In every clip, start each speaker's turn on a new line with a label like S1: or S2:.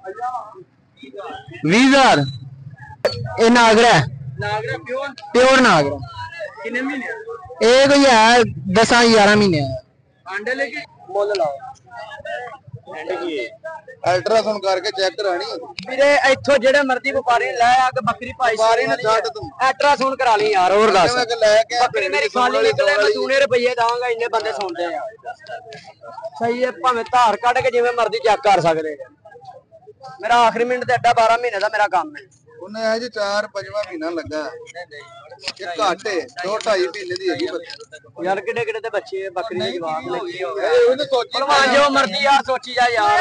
S1: 20,000 ये नागरा है।
S2: नागरा
S1: प्योर नागरा।
S2: कितने महीने
S1: ये कोई है 10-11 महीने
S2: अंडे लेके
S1: मुल लाओ
S3: अल्ट्रासाउंड करके चेक करानी
S1: ਵੀਰੇ ਇੱਥੋਂ ਜਿਹੜੇ ਮਰਜ਼ੀ ਵਪਾਰੀ ਲੈ ਆ ਕੇ ਬੱਕਰੀ ਪਾਈ
S3: ਵਪਾਰੀ ਨੇ ਛੱਡ ਤੂੰ
S1: ਅਲਟਰਾਸਾਊਂਡ ਕਰਾ ਲਈ ਯਾਰ ਹੋਰ ਦੱਸ
S3: ਲੈ ਕੇ
S1: ਬੱਕਰੀ ਮੇਰੀ ਖਾਲੀ ਨਿਕਲੇ ਮੈਂ ਦੂਨੇ ਰੁਪਏ ਦਾਂਗਾ ਇੰਨੇ ਬੰਦੇ ਸੁਣਦੇ ਆ ਸਹੀ ਹੈ ਭਾਵੇਂ ਧਾਰ ਕੱਢ ਕੇ ਜਿਵੇਂ ਮਰਜ਼ੀ ਚੈੱਕ ਕਰ ਸਕਦੇ ਮੇਰਾ ਆਖਰੀ ਮਿੰਟ ਤੇ ਅੱਡਾ 12 ਮਹੀਨੇ ਦਾ ਮੇਰਾ ਕੰਮ ਹੈ
S3: ਉਹਨੇ ਇਹ ਜੀ 4-5ਵਾਂ ਮਹੀਨਾ ਲੱਗਾ ਇਹ ਘਾਟੇ 2-2.5 ਮਹੀਨੇ ਦੀ ਹੈਗੀ
S1: ਯਾਰ ਕਿਹੜੇ ਕਿਹੜੇ ਤੇ ਬੱਚੇ ਬੱਕਰੀ ਦੇ ਜਵਾਬ ਲੱਗੀ ਹੋ ਗਏ
S3: ਉਹਨੇ ਸੋਚੀ
S1: ਭਲਵਾਨ ਜੋ ਮਰਜ਼ੀ ਆ ਸੋਚੀ ਜਾ ਯਾਰ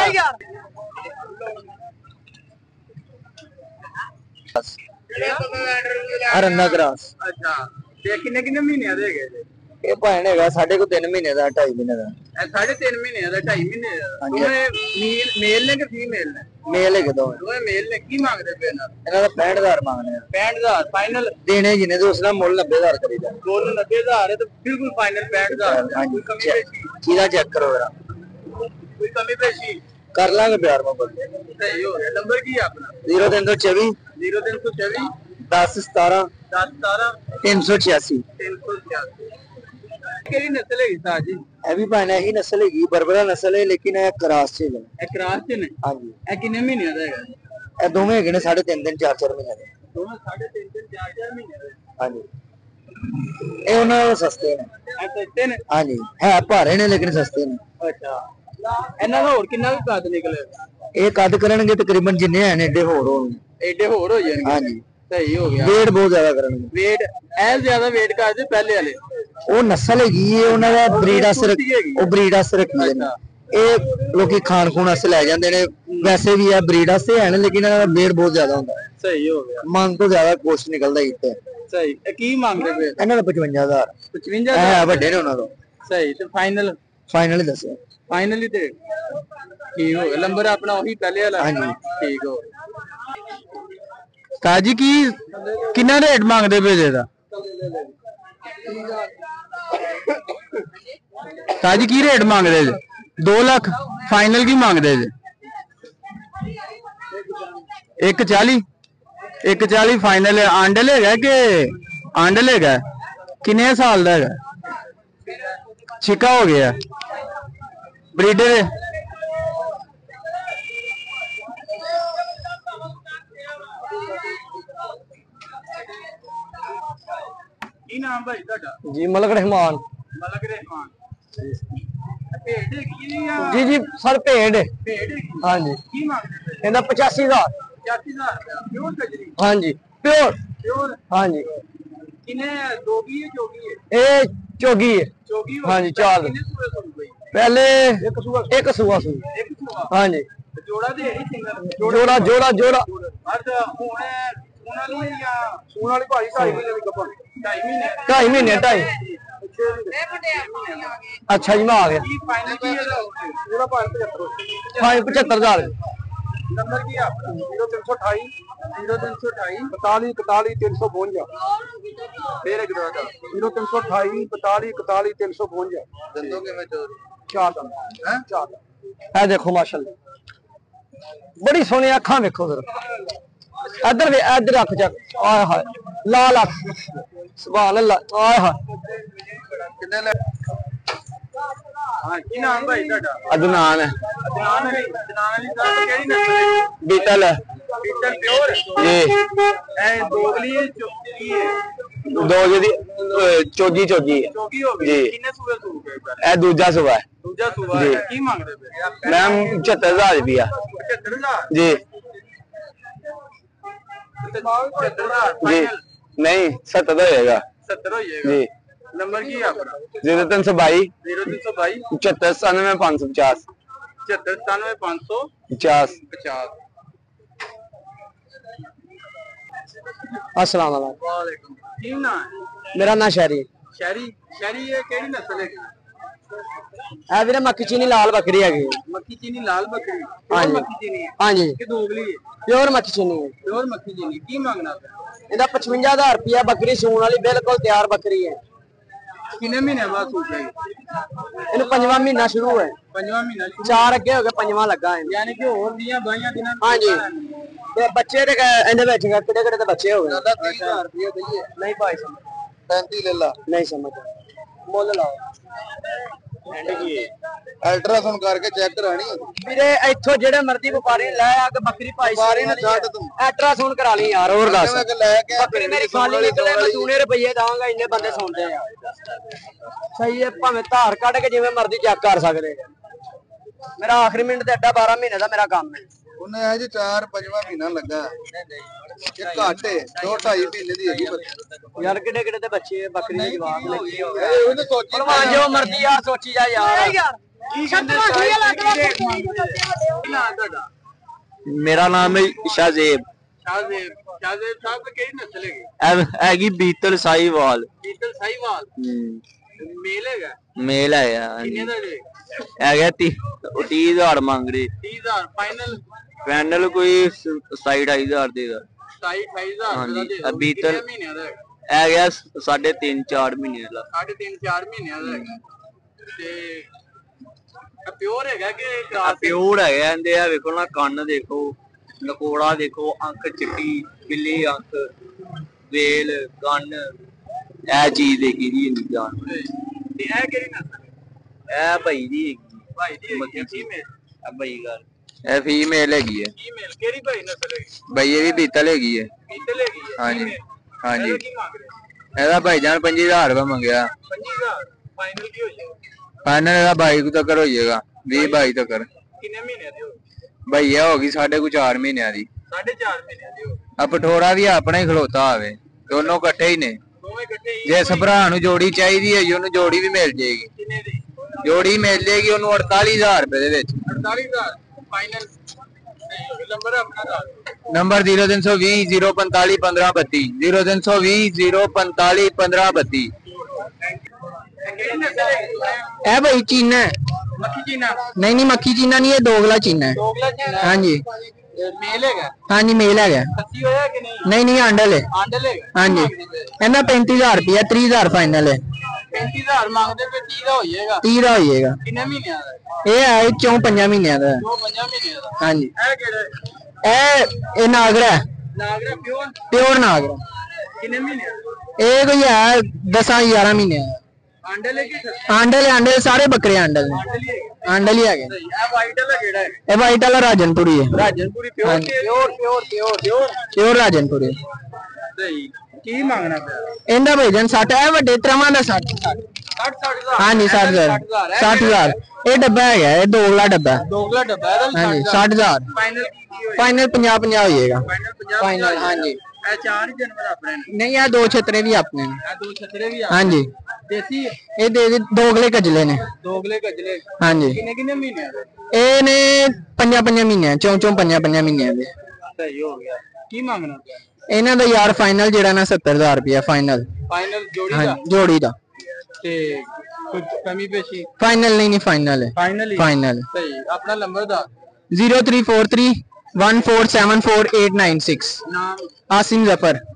S1: ਅਰੰਦਾ ਕਰਾਸ
S2: अच्छा ते किन्ने महीने दे गए
S1: ਇਹ ਭੈਣ ਹੈਗਾ ਸਾਡੇ ਕੋਲ 3 ਮਹੀਨੇ ਦਾ 2.5 ਮਹੀਨੇ ਦਾ
S2: 3.5 ਮਹੀਨੇ ਦਾ 2.5 ਮਹੀਨੇ ਦਾ ਦੋਵੇਂ ਮੇਲ ਨੇ ਕਿ ਫੀਮੇਲ ਨੇ
S1: ਮੇਲ ਹੈਗੇ ਦੋਵੇਂ
S2: ਮੇਲ ਨੇ ਕੀ ਮੰਗਦੇ ਪਏ ਇਹਨਾਂ
S1: ਦਾ 65,000 ਮੰਗਦੇ ਆ
S2: 65,000 ਫਾਈਨਲ
S1: ਦੇਣੇ ਜਿਹਨੇ ਤੇ ਉਸ ਦਾ ਮੁੱਲ 90,000 ਕਰੀਦਾ
S2: ਮੁੱਲ 90,000 ਹੈ ਤਾਂ ਬਿਲਕੁਲ ਫਾਈਨਲ 65,000 ਕੋਈ ਕਮੀ ਪੇਸ਼ੀ
S1: ਚੀਦਾ ਚੈੱਕ ਕਰੋ ਜਰਾ
S2: ਕੋਈ ਕਮੀ ਪੇਸ਼ੀ
S1: ਕਰ ਲਾਂਗੇ ਪਿਆਰ ਮੁਹੱਬਤ
S2: ਸਹੀ ਹੋ ਗਿਆ ਨੰਬਰ ਕੀ ਹੈ ਆਪਣਾ
S1: 0324
S2: 0324
S1: 1017
S2: 1017
S1: 386
S2: ਕਿਹੜੀ ਨਸਲ ਹੈ ਸਾਜੀ
S1: ਇਹ ਵੀ ਭਾਣਾ ਹੀ ਨਸਲ ਹੈਗੀ ਬਰਬਰਾ ਨਸਲ ਹੈ ਲੇਕਿਨ ਇਹ ਕਰਾਸ ਚ ਹੈ
S2: ਇਹ ਕਰਾਸ ਚ ਨੇ
S1: ਹਾਂਜੀ
S2: ਇਹ ਕਿੰਨੇ ਮਹੀਨੇ ਦਾ ਹੈਗਾ
S1: ਇਹ ਦੋਵੇਂ ਹੈਗੇ ਨੇ 3.5 ਦਿਨ 4-4 ਮਹੀਨੇ ਦੇ
S2: ਦੋਵੇਂ 3.5 ਦਿਨ 4-4 ਮਹੀਨੇ ਦੇ
S1: ਹਾਂਜੀ ਇਹ ਉਹਨਾਂ ਦੇ ਸਸਤੇ ਨੇ
S2: ਇਹ ਸਸਤੇ ਨੇ
S1: ਹਾਂਜੀ ਹੈ ਭਾਰੇ ਨੇ ਲੇਕਿਨ ਸਸਤੇ ਨੇ
S2: ਅੱਛਾ ਇਹਨਾਂ ਦਾ ਹੋਰ ਕਿੰਨਾ ਵੀ ਕੱਦ ਨਿਕਲੇ
S1: ਇਹ ਕੱਦ ਕਰਨਗੇ ਤਕਰੀਬਨ ਜਿੰਨੇ ਹਨ ਏਡੇ ਹੋਰ ਹੋਣਗੇ
S2: ਏਡੇ ਹੋਰ ਹੋ ਜਾਣਗੇ
S1: ਹਾਂਜੀ
S2: ਸਹੀ ਹੋ ਗਿਆ
S1: ਵੇਟ ਬਹੁਤ ਜ਼ਿਆਦਾ ਕਰਨਗੇ
S2: ਵੇਟ ਐ ਜ਼ਿਆਦਾ ਵੇਟ ਕਰਦੇ ਪਹਿਲੇ ਵਾਲੇ
S1: ਉਹ ਨਸਲ ਹੈਗੀ ਹੈ ਉਹਨਾਂ ਦਾ ਬਰੀਡ ਅਸਰ ਉਹ ਬਰੀਡ ਅਸਰ ਰੱਖੀ ਨੇ ਇਹ ਲੋਕੀ ਖਾਣ ਖੂਣ ਵਾਸਤੇ ਲੈ ਜਾਂਦੇ ਨੇ ਵੈਸੇ ਵੀ ਇਹ ਬਰੀਡ ਵਾਸਤੇ ਹਨ ਲੇਕਿਨ ਇਹਨਾਂ ਦਾ ਵੇਟ ਬਹੁਤ ਜ਼ਿਆਦਾ ਹੁੰਦਾ
S2: ਸਹੀ ਹੋ ਗਿਆ
S1: ਮੰਗ ਤੋਂ ਜ਼ਿਆਦਾ ਕੋਸਟ ਨਿਕਲਦਾ ਇੱਥੇ
S2: ਸਹੀ ਇਹ ਕੀ ਮੰਗਦੇ ਪਏ
S1: ਇਹਨਾਂ ਦਾ 55,000
S2: 55,000
S1: ਹੈ ਵੱਡੇ ਨੇ ਉਹਨਾਂ ਤੋਂ
S2: ਸਹੀ ਤੇ ਫਾਈਨਲ
S1: ਫਾਈਨਲ ਹੀ ਦੱਸਿਆ
S2: ਫਾਈਨਲੀ ਤੇ ਠੀਕ ਹੋ ਗਿਆ ਨੰਬਰ ਆਪਣਾ ਉਹੀ ਪਹਿਲੇ ਵਾਲਾ
S1: ਹਾਂਜੀ
S2: ਠੀਕ ਹੋ ਕਾਜੀ ਕੀ ਕਿੰਨਾ ਰੇਟ ਮੰਗਦੇ ਪਏ ਇਹਦਾ ਕਾਜੀ ਕੀ ਰੇਟ ਮੰਗਦੇ ਜੇ 2 ਲੱਖ ਫਾਈਨਲ ਕੀ ਮੰਗਦੇ ਜੇ 140 140 ਫਾਈਨਲ ਆਂਡਲ ਹੈਗਾ ਕਿ ਆਂਡਲ ਹੈਗਾ ਕਿੰਨੇ ਸਾਲ ਦਾ ਹੈਗਾ ਛਿਕਾ ਹੋ ਗਿਆ ब्रीडर की नाम भाई ਤੁਹਾਡਾ
S1: जी मलक रहमान
S2: ਮਲਕ ਰਹਿਮਾਨ ਭੇਡ ਹੈਗੀ ਆ
S1: जी जी सर भेड़
S2: ਭੇਡ ਹੈਗੀ
S1: हाँ जी
S2: ਕੀ ਮੰਗਦੇ
S1: ਇਹਦਾ 85,000
S2: 80000 ਪਿਓਰ ਕਜਰੀ
S1: हाँ जी प्योर
S2: ਪਿਓਰ
S1: हाँ जी
S2: ਕਿੰਨੇ ਦੋਗੀ ਹੈ ਜੋਗੀ ਹੈ
S1: ये चोगी है
S2: ਜੋਗੀ
S1: हाँ जी चार
S2: ਕਿੰਨੇ ਸੂਏ ਸੁਣ ਗਈ
S1: पहले एक सुआ सू
S2: ਇੱਕ ਸੂਆ
S1: हाँ जी
S2: ਜੋੜਾ ਦੇ ਹੀ ਸਿੰਗਲ
S1: जोड़ा जोड़ा जोड़ा
S2: ਅਰਧ ਹੁਣ ਉਹਨਾਂ ਲਈ ਜਾਂ ਸੂਣ ਵਾਲੀ ਭਾਈ 2.5 ਮਹੀਨੇ ਦੀ ਗੱਭਣ 2.5 ਮਹੀਨੇ
S1: 2.5 महीने 2.5 अच्छा जी मैं आ गया
S2: ਕੀ ਫਾਈਨਲ ਕੀ ਹੈ
S1: पूरा 75,000
S2: नंबर की आपका 0328 0328 42 41 352 फिर एक दो 0328 42 41 352
S3: ਦੰਦੋਂ ਕਿਵੇਂ ਚੋਰੀ
S1: चार दम हैं चार है देखो माशाल्लाह बड़ी सोहनी अखां देखो जरा इधर रख जा आय हाय लाल अख सुभान अल्लाह आय हाय
S3: ਕਿੰਨੇ ਲੈ
S2: हां की नाम भाई ਤੁਹਾਡਾ
S1: अदनान है
S2: ਅਦਨਾਨ ਅਲੀ ਕਿਹੜੀ ਨਸਲ ਹੈ
S1: बीटल है
S2: ਬੀਟਲ ਪਿਓਰ
S1: जी
S2: ਇਹ ਦੋਗਲੀ ਹੈ ਚੁੱਕੀ ਹੈ
S1: दो जी चोजी चोजी है
S2: ਚੋਗੀ ਹੋ ਗਈ
S1: ਜੀ।
S2: ਕਿੰਨੇ ਸੂਏ ਸੂ ਗਏ
S1: ए दूजा सुबह है
S2: ਦੂਜਾ ਸੂਆ
S1: ਜੀ।
S2: ਹੈ ਕੀ ਮੰਗਦੇ ਪਏ
S1: मैम 75,000 रुपया
S2: 75000
S1: जी
S2: 75000
S1: जी नहीं 70 तो होएगा
S2: 70 ਹੋ ਜਾਏਗਾ
S1: जी
S2: ਨੰਬਰ ਕੀ ਹੈ ਆਪਣਾ
S1: 0322
S2: 0322
S1: 75 97 550
S2: 779 550
S1: 50 अस्सलाम वालेकुम
S2: वालेकुम ਕੀ ਨਾਮ ਹੈ
S1: मेरा नाम शहरी
S2: ਸ਼ਹਿਰੀ ਸ਼ਹਿਰੀ ਇਹ ਕਿਹੜੀ ਨਸਲ ਹੈ
S1: है वीरे मक्की चीनी लाल बकरी है
S2: ਮੱਕੀ ਚੀਨੀ ਲਾਲ ਬੱਕਰੀ
S1: हाँ
S2: ਪਿਓਰ
S1: जी
S2: ਮੱਕੀ ਚੀਨੀ ਹੈ
S1: हाँ जी
S2: ਕਿ ਦੋਗਲੀ ਹੈ
S1: प्योर मक्की चीनी है
S2: ਪਿਓਰ ਮੱਕੀ ਚੀਨੀ ਕੀ ਮੰਗਣਾ ਪਿਆ
S1: ਇਹਦਾ 55,000 रुपया बकरी सून वाली बिल्कुल तैयार बकरी है
S2: ਕਿੰਨੇ ਮਹੀਨੇ ਬਾਅਦ ਸੂਟ ਹੈ
S1: ਇਹਨੂੰ 5ਵਾਂ ਮਹੀਨਾ ਸ਼ੁਰੂ ਹੈ।
S2: 5ਵਾਂ ਮਹੀਨਾ
S1: 4 ਅੱਗੇ ਹੋ ਗਏ, 5ਵਾਂ ਲੱਗਾ ਹੈ।
S2: ਯਾਨੀ ਕਿ ਹੋਰ ਦੀਆਂ ਦਵਾਈਆਂ ਦਿਨਾਂ
S1: ਹਾਂਜੀ ਤੇ ਬੱਚੇ ਦੇ ਇਹਦੇ ਵਿੱਚ ਕਿਹੜੇ ਕਿਹੜੇ ਤੇ ਬੱਚੇ ਹੋ ਗਏ।
S3: 30,000 ਰੁਪਏ ਦਈਏ।
S1: ਨਹੀਂ ਭਾਈ ਸਮਝ
S3: 35 ਲੈ ਲਾ।
S1: ਨਹੀਂ ਸਮਝ ਮੁੱਲ ਲਾਓ।
S3: ਅਲਟਰਾਸਾਊਂਡ ਕਰਕੇ ਚੈੱਕ ਕਰਾਣੀ
S1: ਵੀਰੇ ਇੱਥੋਂ ਜਿਹੜੇ ਮਰਜ਼ੀ ਵਪਾਰੀ ਲੈ ਆ ਕੇ ਬੱਕਰੀ ਭਾਈ
S3: ਵਪਾਰੀ ਨੂੰ ਛੱਡ ਤੂੰ।
S1: ਅਲਟਰਾਸਾਊਂਡ ਕਰਾ ਲਈ ਯਾਰ। ਹੋਰ ਦੱਸ
S3: ਲੈ ਕੇ
S1: ਬੱਕਰੀ ਮੇਰੀ ਖਾਲੀ ਨਿਕਲੇ ਮੈਂ ਦੂਨੇ ਰੁਪਏ ਦਾਂਗਾ। ਇੰਨੇ ਬੰਦੇ ਸੁਣਦੇ ਆ। ਸਹੀ ਹੈ, ਭਾਵੇਂ ਧਾਰ ਕੱਢ ਕੇ ਜਿਵੇਂ ਮਰਜ਼ੀ ਚੈੱਕ ਕਰ ਸਕਦੇ। ਮੇਰਾ ਆਖਰੀ ਮਿੰਟ ਤੇ ਅੱਡਾ 12 ਮਹੀਨੇ ਦਾ ਮੇਰਾ ਕੰਮ ਹੈ।
S3: ਉਹਨੇ ਇਹ ਜੀ 4-5ਵਾਂ ਮਹੀਨਾ ਲੱਗਾ। ਇਹ ਘੱਟ ਹੈ, 2-2.5 ਮਹੀਨੇ ਦੀ ਹੈਗੀ ਬੱਕਰੀ।
S1: ਯਾਰ ਕਿਹੜੇ ਕਿਹੜੇ ਤੇ ਬੱਚੇ ਬੱਕਰੀ ਦੇ ਜਵਾਬ ਲੱਗੀ ਹੋ
S3: ਉਹਨੇ ਸੋਚੀ
S1: ਭਲਵਾਨ ਜੋ ਮਰਜ਼ੀ ਆ ਸੋਚੀ ਜਾ ਯਾਰ।
S2: ਕੀ ਕਹਿੰਦੇ
S4: ਮੇਰਾ ਨਾਮ ਹੈ ਸ਼ਾਹਜ਼ੇਬ।
S2: ਸ਼ਾਹਜ਼ੇਬ ਸਾਹਿਬ ਕਿਹੜੀ ਨਸਲ ਹੈਗੀ?
S4: ਹੈਗੀ ਬੀਤਲ ਸਾਹੀਵਾਲ।
S2: ਬੀਤਲ ਸਾਹੀਵਾਲ ਮੇਲ ਹੈਗਾ।
S4: ਮੇਲ ਹੈਗਾ।
S2: ਕਿੰਨੇ ਦਾ ਜੇ?
S4: ਹੈਗਾ 30,000 ਮੰਗ ਰਹੇ।
S2: 30,000 ਫਾਈਨਲ?
S4: ਫਾਈਨਲ ਕੋਈ 27-28,000 ਦੇਗਾ।
S2: 27-28,000 ਦਾ ਦੇ ਦੋ।
S4: ਬੀਤਲ
S2: ਕਿੰਨੇ ਮਹੀਨਿਆਂ ਦਾ ਹੈਗਾ?
S4: ਹੈਗਾ 3.5-4 ਮਹੀਨੇ ਦਾ।
S2: 3.5-4 ਮਹੀਨਿਆਂ ਦਾ ਹੈਗਾ। ਤੇ ਪਿਓਰ ਹੈਗਾ ਕਿ ਕ੍ਰਾਸ?
S4: ਪਿਓਰ ਹੈਗਾ। ਇਹਦੇ ਆ ਵੇਖੋ ਨਾ, ਕੰਨ ਦੇਖੋ, ਨਕੋੜਾ ਦੇਖੋ, ਅੱਖ ਚਿੱਟੀ ਬਿੱਲੀ ਅੱਖ, ਵੇਲ, ਕੰਨ, ਇਹ ਚੀਜ਼ ਦੇਖੀ ਦੀ ਜਾਨ।
S2: ਤੇ ਇਹ ਕਿਹੜੀ ਨਸਲ ਹੈ?
S4: ਇਹ ਭਾਈ ਦੀ ਹੈਗੀ।
S2: ਭਾਈ ਦੀ ਹੈਗੀ ਫੀਮੇਲ?
S4: ਆ ਭਾਈ ਗੱਲ ਇਹ ਫੀਮੇਲ ਹੈਗੀ ਹੈ।
S2: ਫੀਮੇਲ ਕਿਹੜੀ ਭਾਈ ਨਸਲ ਹੈਗੀ?
S4: ਭਾਈ ਇਹ ਵੀ ਬੀਤਲ ਹੈਗੀ ਹੈ।
S2: ਬੀਤਲ ਹੈਗੀ ਹੈ?
S4: ਹਾਂਜੀ ਹਾਂਜੀ।
S2: ਇਹਦਾ ਕੀ ਮੰਗ ਰਹੇ?
S4: ਇਹਦਾ ਭਾਈਜਾਨ 25,000 ਰੁਪਏ ਮੰਗਿਆ।
S2: 25,000 ਫਾਈਨਲ ਕੀ ਹੋ ਜਾਏਗਾ?
S4: ਫਾਈਨਲ ਇਹਦਾ 22 ਤੱਕ ਹੋ ਜਾਏਗਾ। 20-22 ਤੱਕ।
S2: ਕਿੰਨੇ ਮਹੀਨਿਆਂ ਦੀ ਹੋਗੀ?
S4: ਭਈਆ ਹੋ ਗਈ 4.5 ਮਹੀਨਿਆਂ ਦੀ।
S2: 4.5 ਮਹੀਨਿਆਂ ਦੀ ਹੋਗੀ।
S4: ਆ ਪਠੋਰਾ ਵੀ ਆਪਣਾ ਹੀ ਖਲੋਤਾ ਹੋਵੇ। ਦੋਨੋਂ ਇਕੱਠੇ ਹੀ ਨੇ।
S2: ਦੋਵੇਂ ਇਕੱਠੇ ਹੀ?
S4: ਜੇ ਸਭਰਾ ਨੂੰ ਜੋੜੀ ਚਾਹੀਦੀ ਹੈ ਜੀ, ਉਹਨੂੰ ਜੋੜੀ ਵੀ ਮਿਲ ਜਾਏਗੀ।
S2: ਕਿੰਨੇ ਦੀ?
S4: ਜੋੜੀ ਮਿਲ ਜਾਏਗੀ ਉਹਨੂੰ 48,000 ਰੁਪਏ ਦੇ ਵਿੱਚ।
S2: 48,000 ਫਾਈਨਲ? ਨੰਬਰ ਆਪਣਾ ਦੱਸ।
S4: ਨੰਬਰ 0320 045 1532 0320 045 1532।
S2: ਕਿਹੜੀ ਨਸਲ ਹੈਗੀ?
S1: ਇਹ ਭਾਈ ਚੀਨਾ ਹੈ।
S2: ਮੱਖੀ ਚੀਨਾ?
S1: ਨਹੀਂ ਨਹੀਂ ਮੱਖੀ ਚੀਨਾ ਨਹੀਂ, ਇਹ ਦੋਗਲਾ ਚੀਨਾ ਹੈ।
S2: ਦੋਗਲਾ ਚੀਨਾ?
S1: ਹਾਂਜੀ
S2: ਮੇਲ ਹੈਗਾ?
S1: ਹਾਂਜੀ ਮੇਲ ਹੈਗਾ।
S2: ਖੱਸੀ ਹੋਇਆ ਕਿ ਨਹੀਂ?
S1: ਨਹੀਂ ਨਹੀਂ ਆਂਡਲ ਹੈ।
S2: ਆਂਡਲ ਹੈਗਾ?
S1: ਹਾਂਜੀ ਇਹਦਾ 35,000 ਰੁਪਇਆ 30,000 ਫਾਈਨਲ ਹੈ।
S2: 35,000 ਮੰਗਦੇ ਪਏ, 30 ਦਾ ਹੋ ਜਾਏਗਾ?
S1: 30 ਦਾ ਹੋ ਜਾਏਗਾ।
S2: ਕਿੰਨੇ ਮਹੀਨਿਆਂ ਦਾ?
S1: ਇਹ ਹੈ 4-5 ਮਹੀਨਿਆਂ ਦਾ।
S2: 5 ਮਹੀਨਿਆਂ ਦਾ?
S1: ਹਾਂਜੀ
S2: ਇਹ ਕਿਹੜਾ?
S1: ਇਹ ਨਾਗਰਾ ਹੈ।
S2: ਨਾਗਰਾ ਪਿਓਰ?
S1: ਪਿਓਰ ਨਾਗਰਾ।
S2: ਕਿੰਨੇ ਮਹੀਨਿਆਂ ਦਾ?
S1: ਇਹ ਕੋਈ ਹੈ 10-11 ਮਹੀਨਿਆਂ ਦਾ।
S2: ਆਂਡਲ ਹੈ ਕਿ ਖੱਸੀ?
S1: ਆਂਡਲ ਸਾਰੇ ਬੱਕਰੇ ਆਂਡਲ ਨੇ।
S2: ਆਂਡਲ ਹੀ ਹੈਗਾ?
S1: ਆਂਡਲ ਹੀ ਹੈਗੇ।
S2: ਸਹੀ। ਇਹ ਵਾਈਟ ਵਾਲਾ ਕਿਹੜਾ ਹੈ?
S1: ਇਹ ਵਾਈਟ ਵਾਲਾ ਰਾਜਨਪੁਰੀ ਹੈ।
S2: ਰਾਜਨਪੁਰੀ ਪਿਓਰ?
S1: ਹਾਂਜੀ।
S2: ਪਿਓਰ
S1: ਪਿਓਰ ਰਾਜਨਪੁਰੀ।
S2: ਸਹੀ। ਕੀ ਮੰਗਣਾ ਪਿਆ?
S1: ਇਹਦਾ ਭੇਜਣ 60 ਹੈ, ਵੱਡੇ ਤਰ੍ਹਾਂ ਦਾ 60।
S2: 60,000?
S1: ਹਾਂਜੀ 60,000। 60,000 ਇਹ ਡੱਬਾ ਹੈਗਾ। ਇਹ ਦੋਗਲਾ ਡੱਬਾ।
S2: ਦੋਗਲਾ ਡੱਬਾ ਇਹਦਾ?
S1: ਹਾਂਜੀ 60,000
S2: ਫਾਈਨਲ ਕੀ ਹੋਏਗਾ?
S1: ਫਾਈਨਲ 50-50 ਹੋ ਜਾਏਗਾ।
S2: ਫਾਈਨਲ 50?
S1: ਫਾਈਨਲ ਹਾਂਜੀ।
S2: ਇਹ 4 ਹੀ ਜਾਨਵਰ ਆਪਣੇ ਨੇ?
S1: ਨਹੀਂ ਇਹ 2 ਛਤਰੇ ਵੀ ਆਪਣੇ ਨੇ।
S2: ਇਹ 2 ਛਤਰੇ ਵੀ ਆ?
S1: ਹਾਂਜੀ
S2: ਦੇਸੀ?
S1: ਇਹ ਦੇ ਦੋਗਲੇ ਕਜਲੇ ਨੇ।
S2: ਦੋਗਲੇ ਗਜਲੇ?
S1: ਹਾਂਜੀ
S2: ਕਿੰਨੇ ਮਹੀਨੇ ਦੇ?
S1: ਇਹ ਨੇ 5-5 ਮਹੀਨਿਆਂ 5-5 ਮਹੀਨਿਆਂ ਦੇ।
S2: ਸਹੀ ਹੋ ਗਿਆ। ਕੀ ਮੰਗਣਾ ਪਿਆ?
S1: ਇਹਨਾਂ ਦਾ ਯਾਰ ਫਾਈਨਲ ਜਿਹੜਾ ਨਾ 70,000 ਰੁਪਇਆ ਫਾਈਨਲ।
S2: ਫਾਈਨਲ ਜੋੜੀ ਦਾ?
S1: ਹਾਂਜੀ ਜੋੜੀ ਦਾ।
S2: ਤੇ ਕੁਝ ਕਮੀ ਪੇਸ਼ੀ?
S1: ਫਾਈਨਲ ਨਹੀਂ ਫਾਈਨਲ ਹੈ।
S2: ਫਾਈਨਲ ਹੀ?
S1: ਫਾਈਨਲ।
S2: ਸਹੀ। ਆਪਣਾ ਨੰਬਰ ਦਾ?
S1: 0343 1474 896।
S2: ਨਾਮ?
S1: आसिम जफर।